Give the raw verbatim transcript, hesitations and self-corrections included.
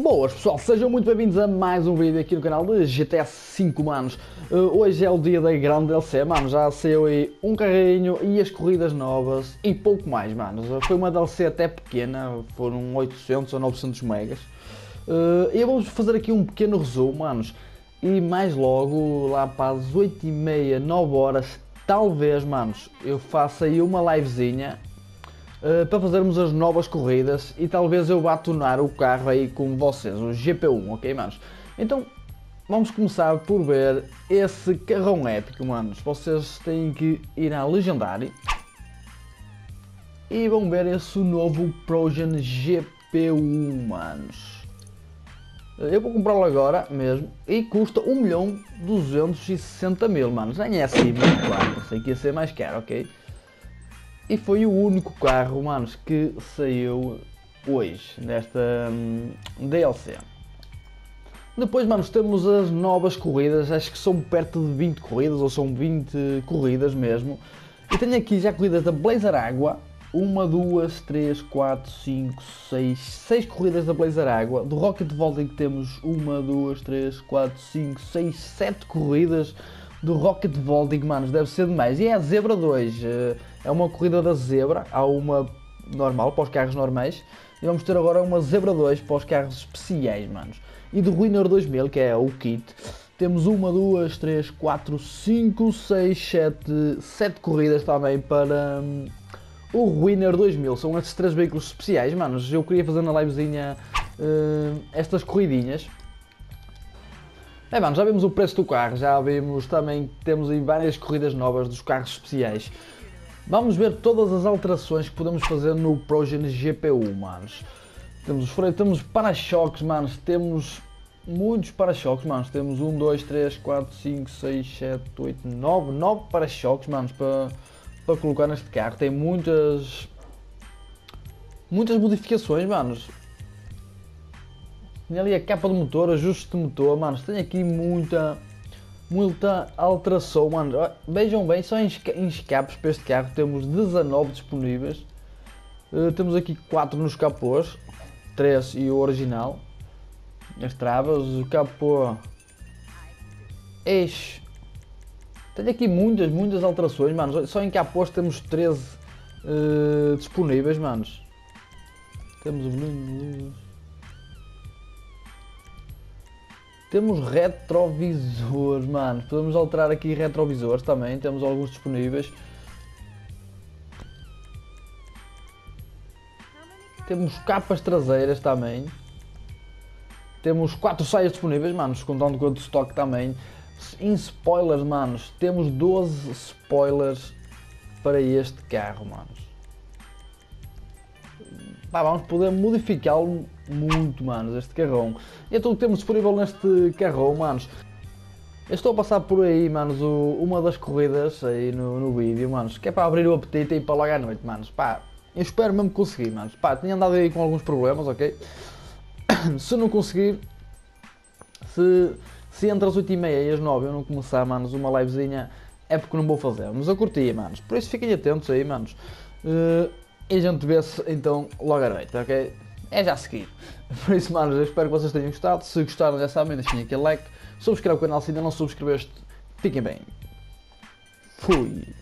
Boas pessoal, sejam muito bem-vindos a mais um vídeo aqui no canal de G T A cinco, manos. Uh, hoje é o dia da grande D L C, mano. Já saiu aí um carrinho e as corridas novas e pouco mais, manos. Uh, foi uma D L C até pequena, foram oitocentos ou novecentos megas. Uh, e vamos fazer aqui um pequeno resumo, manos. E mais logo, lá para as oito e meia, nove horas, talvez, manos, eu faça aí uma livezinha. Uh, para fazermos as novas corridas e talvez eu vá tunar o carro aí com vocês, o G P um, ok, manos? Então vamos começar por ver esse carrão épico, manos. Vocês têm que ir à Legendary e vão ver esse novo Progen G P um, manos. Eu vou comprá-lo agora mesmo e custa um milhão duzentos e sessenta mil, manos. Nem é assim muito caro, sei que ia ser mais caro, ok? E foi o único carro, manos, que saiu hoje, nesta hum, D L C. Depois, manos, temos as novas corridas, acho que são perto de vinte corridas, ou são vinte corridas mesmo. E tenho aqui já corridas da Blazer Água, uma, duas, três, quatro, cinco, seis, seis corridas da Blazer Água. Do Rocket Vaulting temos uma, duas, três, quatro, cinco, seis, sete corridas do Rocket Vaulting, manos, deve ser demais. E é a Zebra dois, é uma corrida da Zebra, há uma normal para os carros normais e vamos ter agora uma Zebra dois para os carros especiais, manos. E do Winner dois mil, que é o kit, temos uma, duas, três, quatro, cinco, seis, sete, sete corridas também para hum, o Winner dois mil. São esses três veículos especiais, manos. Eu queria fazer na livezinha hum, estas corridinhas. É, mano, já vimos o preço do carro, já vimos também que temos aí várias corridas novas dos carros especiais. Vamos ver todas as alterações que podemos fazer no Progen G P um, manos. Temos os freios, temos para-choques, manos, temos muitos para-choques, manos. Temos um, dois, três, quatro, cinco, seis, sete, oito, nove, nove para-choques, manos, para, para colocar neste carro. Tem muitas, muitas modificações, manos. Tem ali a capa do motor, ajuste de motor, manos, tem aqui muita, muita alteração, manos. Vejam bem, só em escapes para este carro temos dezanove disponíveis. Uh, temos aqui quatro nos capôs, três e o original. As travas, o capô, eixo. Tem aqui muitas, muitas alterações, manos. Só em capôs temos treze uh, disponíveis, manos. Temos o volume. Temos retrovisores, mano. Podemos alterar aqui retrovisores também. Temos alguns disponíveis. Temos capas traseiras também. Temos quatro saias disponíveis, manos, contando com o estoque também. Em spoilers, manos, temos doze spoilers para este carro, manos. Pá, vamos poder modificá-lo muito, manos, este carrão. E é tudo que temos disponível neste carrão, manos. Eu estou a passar por aí, manos, o, uma das corridas aí no, no vídeo, manos, que é para abrir o apetite e ir para logo à noite, manos. Pá, eu espero mesmo conseguir, manos. Pá, tinha andado aí com alguns problemas, ok? Se não conseguir, se, se entre as oito e meia e as nove eu não começar, manos, uma livezinha, é porque não vou fazer. Mas eu curti, manos. Por isso fiquem atentos aí, manos. Uh, E a gente vê-se então logo à noite, ok? É já a seguir. Por isso, manos, eu espero que vocês tenham gostado. Se gostaram, já sabem, deixem aquele like. Subscrevam o canal se ainda não subscreveste. Fiquem bem. Fui.